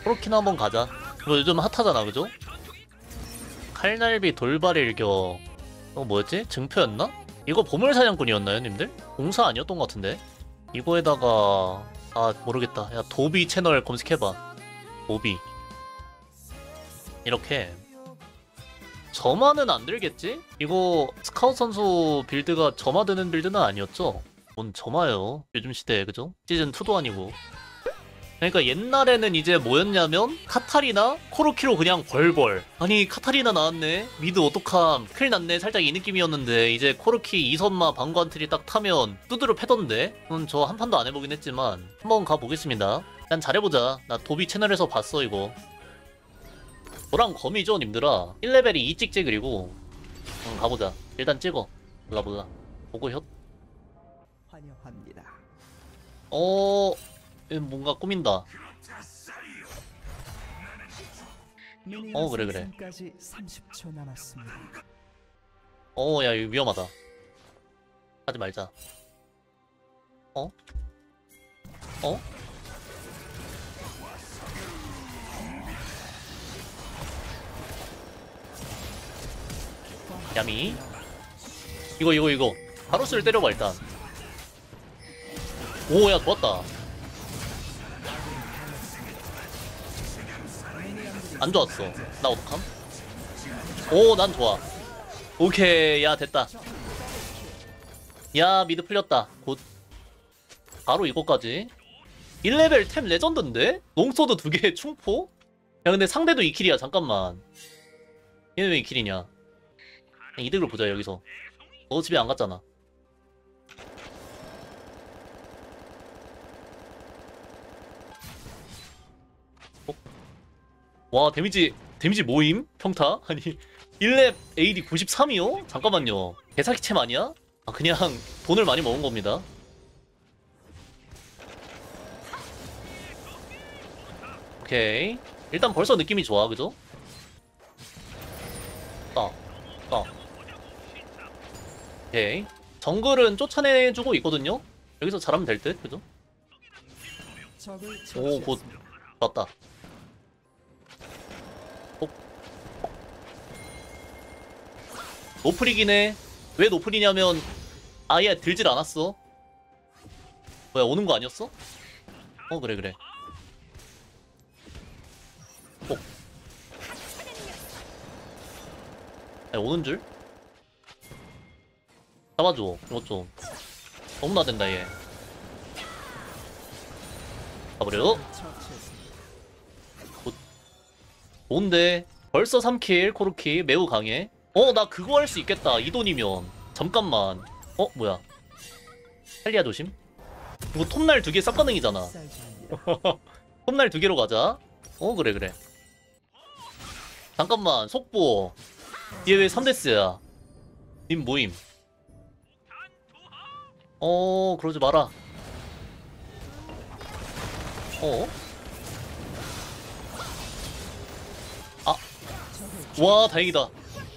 코르키나 한번 가자. 이거 요즘 핫하잖아, 그죠? 칼날비 돌발 일격. 뭐였지? 증표였나? 이거 보물사냥꾼이었나요, 님들? 공사 아니었던 것 같은데? 이거에다가 모르겠다. 야, 도비 채널 검색해봐. 도비. 이렇게 점화는 안 들겠지? 이거 스카우트 선수 빌드가 점화 드는 빌드는 아니었죠? 뭔 점화요? 요즘 시대에, 그죠? 시즌2도 아니고. 그러니까 옛날에는 이제 뭐였냐면 카타리나 코르키로 그냥 벌벌. 아니 카타리나 나왔네? 미드 어떡함? 큰일 났네? 살짝 이 느낌이었는데 이제 코르키 2선마 방관트리 딱 타면 두드려 패던데? 저 한 판도 안 해보긴 했지만 한번 가보겠습니다. 일단 잘해보자. 나 도비 채널에서 봤어 이거. 너랑 검이죠 님들아. 1레벨이 2 찍지. 그리고 가보자. 일단 찍어. 몰라 보고 혓. 환영합니다. 뭔가 꾸민다. 그래. 생성까지 30초 남았습니다. 야 이거 위험하다. 하지 말자. 어? 야미. 이거 바로스를 때려봐 일단. 오야 좋았다. 안 좋았어. 나 어떡함? 난 좋아. 오케이. 야 됐다. 야 미드 풀렸다. 곧 바로 이거까지. 1레벨 템 레전드인데? 롱소드 2개 충포? 야 근데 상대도 2킬이야. 잠깐만. 얘는 왜 2킬이냐? 이득을 보자 여기서. 너 집에 안 갔잖아. 와 데미지 모임? 평타? 아니 1렙 AD 93이요? 잠깐만요. 개사기 챔 아니야? 그냥 돈을 많이 먹은 겁니다. 오케이. 일단 벌써 느낌이 좋아 그죠? 오케이. 정글은 쫓아내주고 있거든요? 여기서 잘하면 될 듯, 그죠? 곧 좋았다. 노플이긴 해. 왜 노플이냐면 아예 들질 않았어. 뭐야 오는 거 아니었어? 그래. 아니, 오는 줄? 잡아줘. 이거 좀 너무 나댄다 얘. 가버려. 좋은데 벌써 3킬 코르키 매우 강해. 나 그거 할 수 있겠다. 이 돈이면. 잠깐만. 뭐야 헬리아 조심. 이거 톱날 2개 쌉가능이잖아. 톱날 2개로 가자. 그래. 잠깐만 속보. 얘 왜 3데스야? 님 모임. 그러지 마라. 와 다행이다.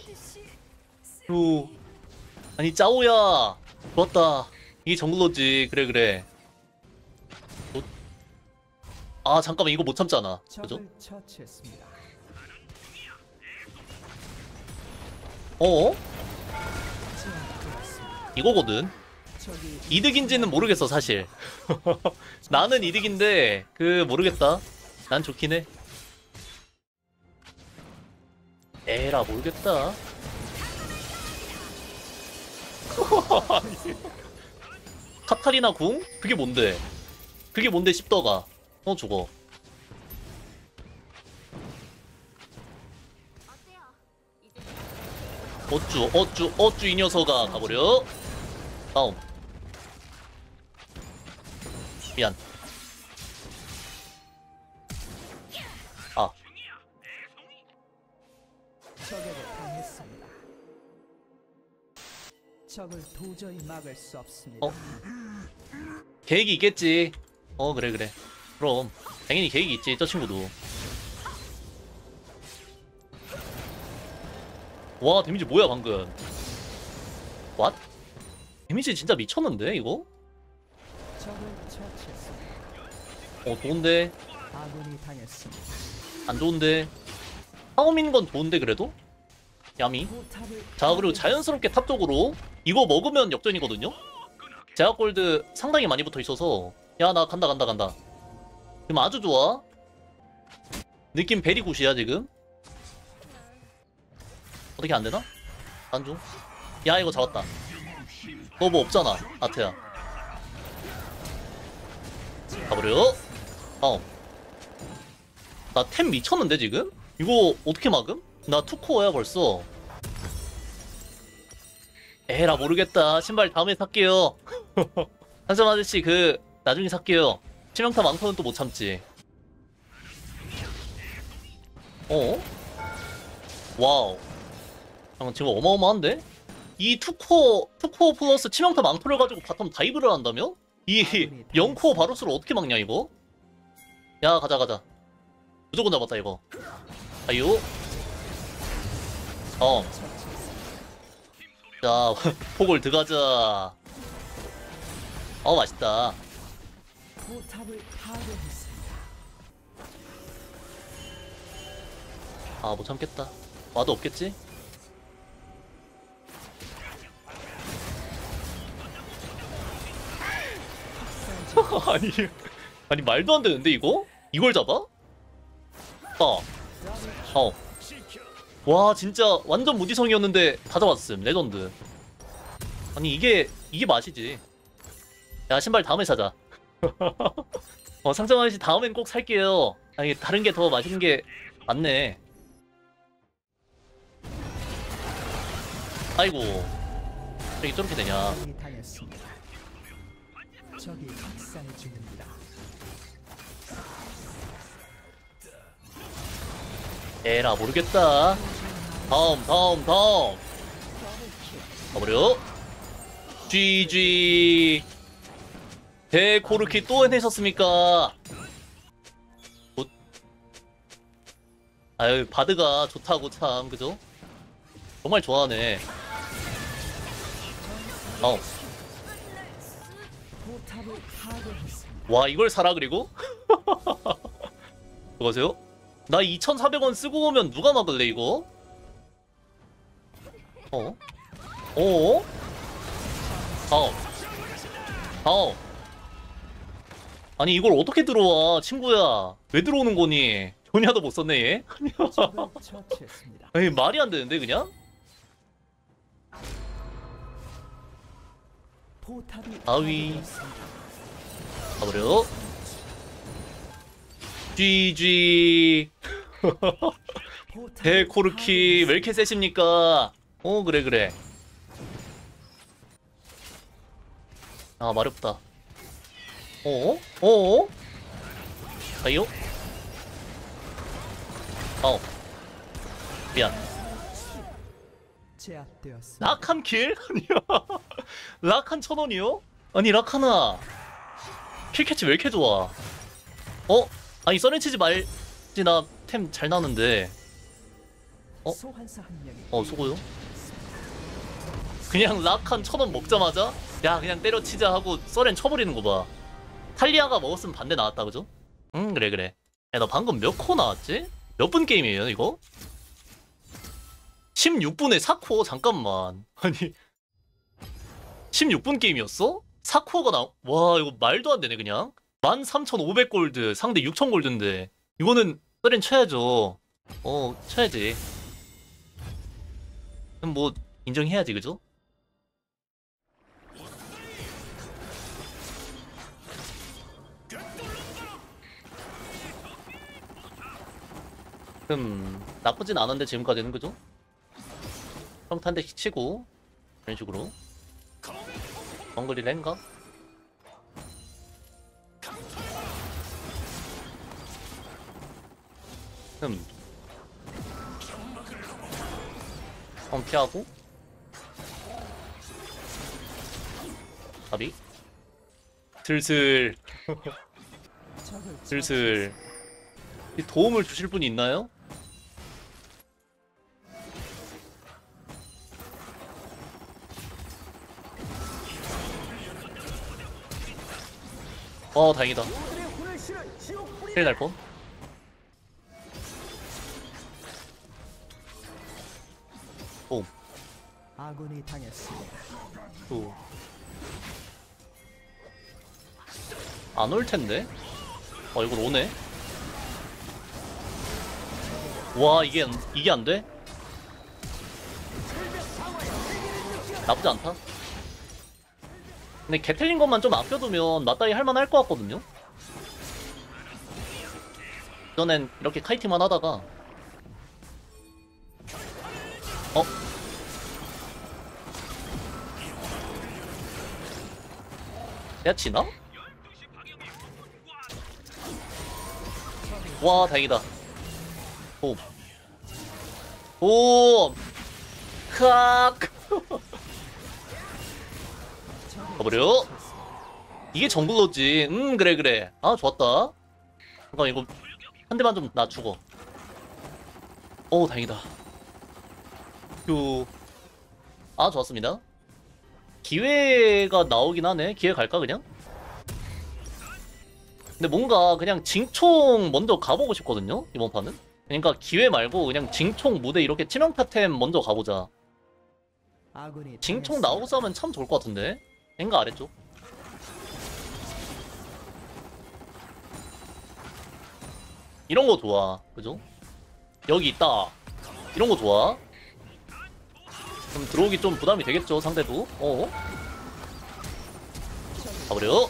아니 짜오야 좋았다. 이게 정글러지. 그래. 잠깐만 이거 못 참잖아. 그죠? 이거거든. 이득인지는 모르겠어 사실. 나는 이득인데 모르겠다. 난 좋긴 해. 에라 모르겠다. 카타리나 궁? 그게 뭔데 씹더가. 죽어. 어쭈 이 녀석아. 가버려. 다음. 미안. 적에게 당했습니다. 적을 도저히 막을 수 없습니다. 계획이 있겠지. 그래. 그럼 당연히 계획이 있지 저 친구도. 와 데미지 뭐야 방금. 왓? 데미지 진짜 미쳤는데 이거? 적을 처치했습니다. 좋은데. 아군이 당했습니다. 안 좋은데. 싸움인 건 좋은데 그래도? 야미. 포탑을 자, 그리고 자연스럽게 탑 쪽으로 이거 먹으면 역전이거든요? 제약 골드 상당히 많이 붙어 있어서 야, 나 간다 간다 간다. 지금 아주 좋아. 느낌 베리 굿이야 지금. 어떻게 안 되나? 안 줘. 야, 이거 잡았다. 너 뭐 없잖아, 아트야. 가버려. 나 템 미쳤는데 지금? 이거 어떻게 막음? 나 투코어야 벌써. 에라 모르겠다. 신발 다음에 살게요. 한점 아저씨 그 나중에 살게요. 치명타 많고는 또 못 참지. 와우. 잠깐 지금 어마어마한데? 이 투코어 플러스 치명타 망토를 가지고 바텀 다이브를 한다며? 이 0코어 바루스를 어떻게 막냐 이거? 야, 가자 가자. 무조건 잡았다 이거. 아유. 자, 폭을 들어가자. 맛있다. 포탑을 파괴했습니다. 못 참겠다. 와도 없겠지? 아니 말도 안 되는데 이거? 이걸 잡아? 와, 진짜 완전 무지성이었는데 다 잡았음. 레전드. 아니 이게 맛이지. 야, 신발 다음에 사자. 상점 아저씨 다음엔 꼭 살게요. 아니 다른 게 더 맛있는 게 많네. 아이고, 저기 저렇게 되냐. 아군이 당했습니다. 적이 학살 중입니다. 에라 모르겠다. 다음 가버려. GG. 대코르키 또 해내셨습니까? 아유, 바드가 좋다고 참, 그죠? 정말 좋아하네. 포탑을 파괴했습니다. 와, 이걸 사라 그리고? 그거세요? 나 2,400원 쓰고 오면 누가 막을래 이거? 아니 이걸 어떻게 들어와 친구야. 왜 들어오는 거니? 전야도 못 썼네 얘. 적을 처치했습니다. 아니 말이 안 되는데 그냥? 포탑이 아위. 파괴되었습니다. 가버려. GG. 포탑을 대코르키 왜 이렇게 세십니까? 그래. 마렵다. 아이요? 미안. 제압되었습니다. 락한 킬? 아니야. 락한 1,000원이요? 아니 락하나 킬캐치 왜 이렇게 좋아? 아니 써렌치지 말지. 나 템 잘 나는데. 소환사 한 명이 수고요. 그냥 락한 1,000원 먹자마자 야 그냥 때려치자 하고 써렌 쳐버리는 거 봐. 탈리아가 먹었으면 반대 나왔다 그죠? 그래. 야, 너 방금 몇 코 나왔지? 몇 분 게임이에요 이거? 16분에 4코어. 잠깐만. 아니 16분 게임이었어? 4코어가 와, 이거 말도 안 되네 그냥. 13,500골드 상대 6,000골드인데 이거는 써렌 쳐야죠. 쳐야지. 그럼 뭐 인정해야지 그죠? 나쁘진 않은데 지금까지는 그죠? 평타 한 대씩 치고 이런 식으로 정글이 랭가? 피하고 가비 슬슬 이 도움을 주실 분이 있나요? 다행이다. 힐 날 뻔. 오. 아군이 당했습니다. 오. 안 올 텐데. 이걸 오네. 와, 이게 안 돼? 나쁘지 않다. 근데 개 틀린 것만 좀 아껴두면 맞다이 할만할 것 같거든요? 전엔 이렇게 카이팅만 하다가 내가 지나? 와, 다행이다. 오. 오! 크악! 가버려. 이게 정글러지. 그래, 그래. 아, 좋았다. 잠깐, 이거 한 대만 좀 나 죽어. 오, 다행이다. 휴. 아, 좋았습니다. 기회가 나오긴 하네. 기회 갈까, 그냥? 근데 뭔가 그냥 징총 먼저 가보고 싶거든요, 이번 판은? 그러니까 기회 말고 그냥 징총 무대 이렇게 치명타템 먼저 가보자. 아군이 징총 당했습니다. 나오고 싸우면 참 좋을 것 같은데? 엥가 아래쪽? 이런 거 좋아, 그죠? 여기 있다. 이런 거 좋아. 그럼 들어오기 좀 부담이 되겠죠, 상대도. 가버려.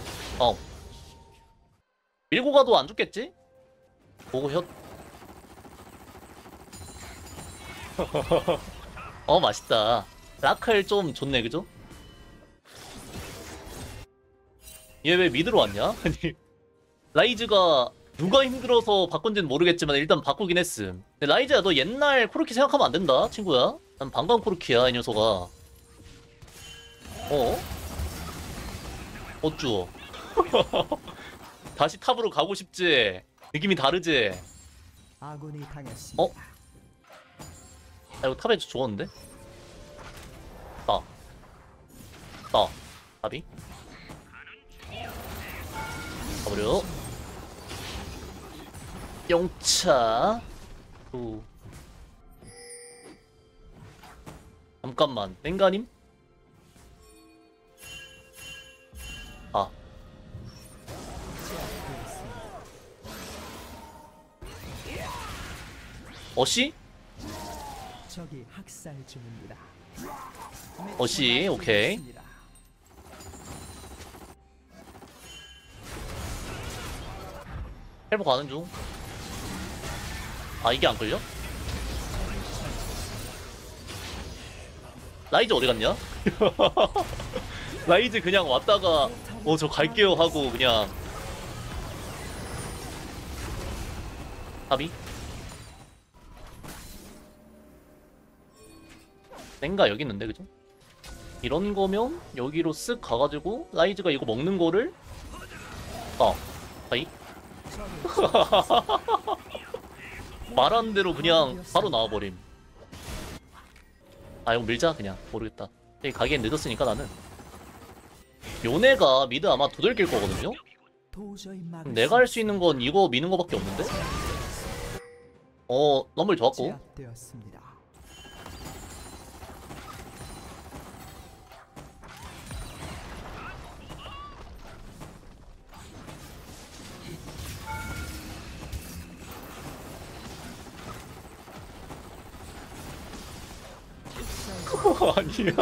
밀고 가도 안 죽겠지? 보고 혀. 맛있다. 라클 좀 좋네, 그죠? 얘 왜 미드로 왔냐? 아니, 라이즈가 누가 힘들어서 바꾼지는 모르겠지만 일단 바꾸긴 했음. 근데 라이즈야, 너 옛날 코르키 생각하면 안 된다, 친구야. 난 방광 코르키야, 이 녀석아. 어쭈. 다시 탑으로 가고 싶지? 느낌이 다르지? 아군이 당했습니다. 이거 탑에 좋았는데? 답이? 가버려. 영차. 잠깐만, 땡가님? 어시? 적이 학살 중입니다. 어시, 오케이. 헬보 가는 중. 이게 안 끌려? 라이즈 어디 갔냐? 라이즈 그냥 왔다가 저 갈게요 하고 그냥. 답이? 땡가 여기 있는데, 그죠? 이런 거면 여기로 쓱 가가지고 라이즈가 이거 먹는 거를 아이? 말하는 대로 그냥 바로 나와버림. 이거 밀자 그냥. 모르겠다. 여기 가기엔 늦었으니까 나는. 요네가 미드 아마 두들길 거거든요? 내가 할 수 있는 건 이거 미는 거밖에 없는데? 럼블 좋았고. 제압되었습니다. 아니야.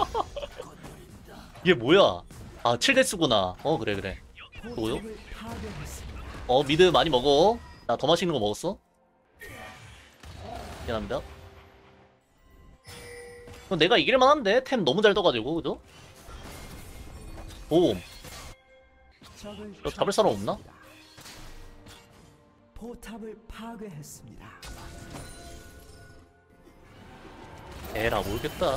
이게 뭐야? 7데스구나. 그래, 그래. 뭐요? 포탑을 파괴했습니다. 미드 많이 먹어. 나 더 맛있는 거 먹었어? 미안합니다. 내가 이길만 한데? 템 너무 잘 떠가지고, 그죠? 오, 적을 이거 잡을 사람 없나? 처치했습니다. 포탑을 파괴했습니다. 에라, 모르겠다.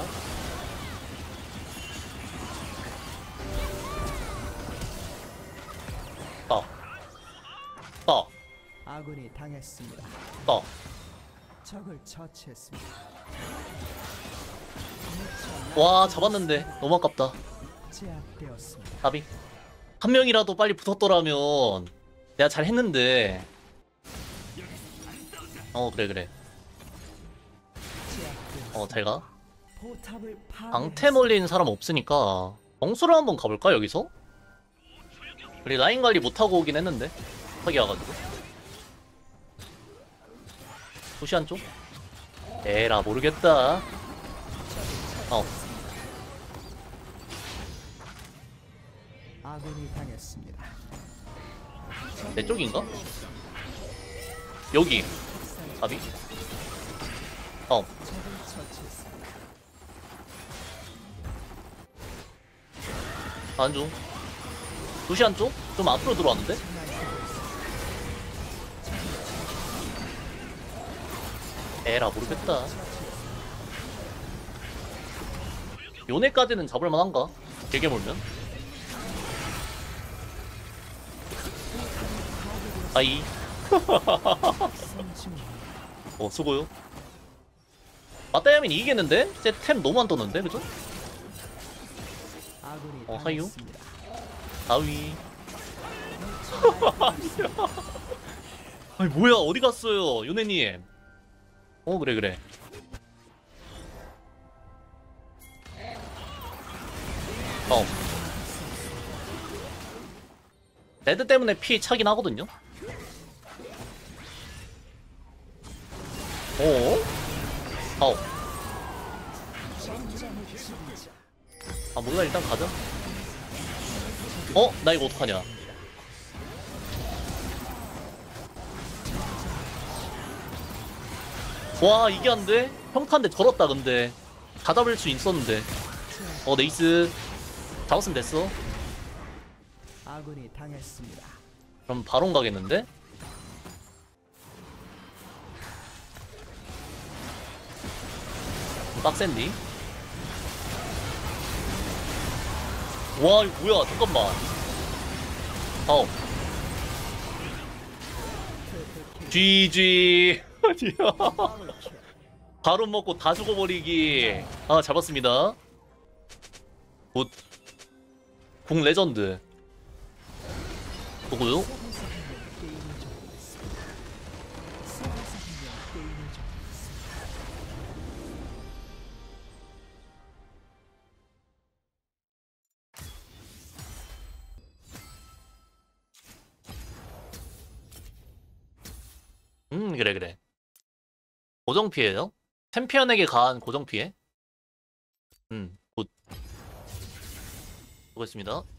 아군이 당했습니다. 적을 처치했습니다. 와, 잡았는데. 너무 아깝다. 제압되었습니다. 답이. 한 명이라도 빨리 붙었더라면 내가 잘 했는데. 그래. 잘가. 포탑을 방템 올린 사람 없으니까 정수를 한번 가볼까 여기서? 우리 라인 관리 못하고 오긴 했는데 하게 와가지고. 소시한 쪽? 에라 모르겠다. 아군이 당했습니다. 내 쪽인가? 여기 답이? 적을 처치했습니다. 안중 소시한 쪽? 좀 앞으로 들어왔는데? 에라 모르겠다. 요네까지는 잡을만한가? 길게 몰면? 아이. 수고요. 맞다야민 이기겠는데? 쟤템 너무 안 떴는데, 그죠? 아군이 하유? 당했습니다. 아위. 아니 뭐야 어디 갔어요 요네님. 그래. 레드 때문에 피 차긴 하거든요. 몰라 일단 가자. 나 이거 어떡하냐. 와 이게 안 돼? 평타인데 절었다 근데. 다 잡을 수 있었는데. 네이스. 잡았으면 됐어. 아군이 당했습니다. 그럼 바론 가겠는데? 빡센디? 와 이거 뭐야 잠깐만. GG. 바론 먹고 다 죽어버리기. 잡았습니다. 굿. 궁 레전드. 보고요. 그래. 고정 피해요? 챔피언에게 가한 고정 피해? 굿. 수고했습니다.